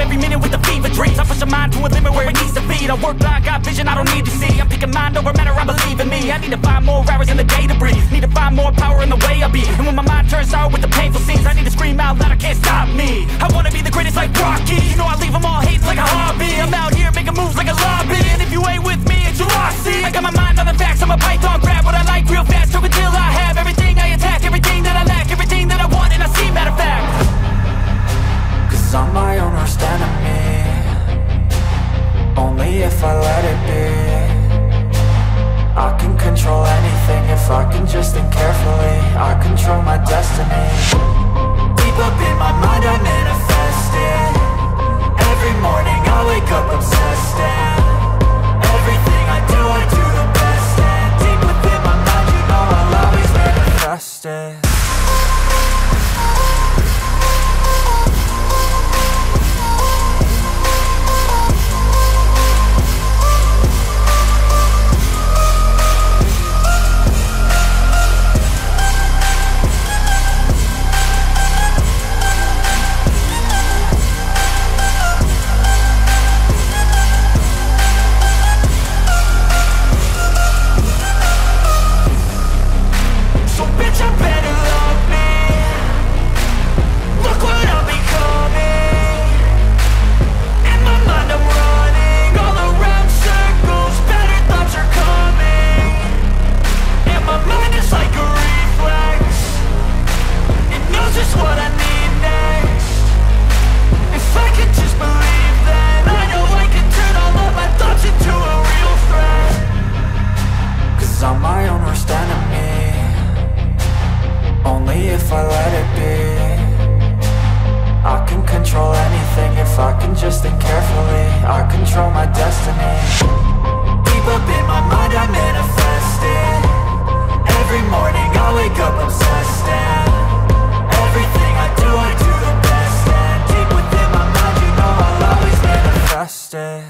every minute with the fever dreams. I push a mind to a limit where it needs to be. I work blind, got vision I don't need to see. I'm picking mind over matter, I believe in me. I need to find more hours in the day to breathe. Need to find more power in the way I be. And when my mind turns sour with the painful scenes, I need to scream out loud, I can't stop me. I wanna be the greatest like Rocky. You know I leave them all hating like a hobby. I'm out here making moves like a lobby. And if you ain't with me, it's your loss. See, I got my mind on the facts, I'm a python. Grab what I like real fast, took until I have everything I attack, everything that I lack, everything that I want, and I see, matter of fact. Cause I'm my own worst enemy, only if I let it be. I can control anything if I can just think carefully. I control my destiny. Deep up in my mind I manifest it. Every morning I wake up obsessed, and everything I do the best. And deep within my mind, you know I'll always manifest it. Stay.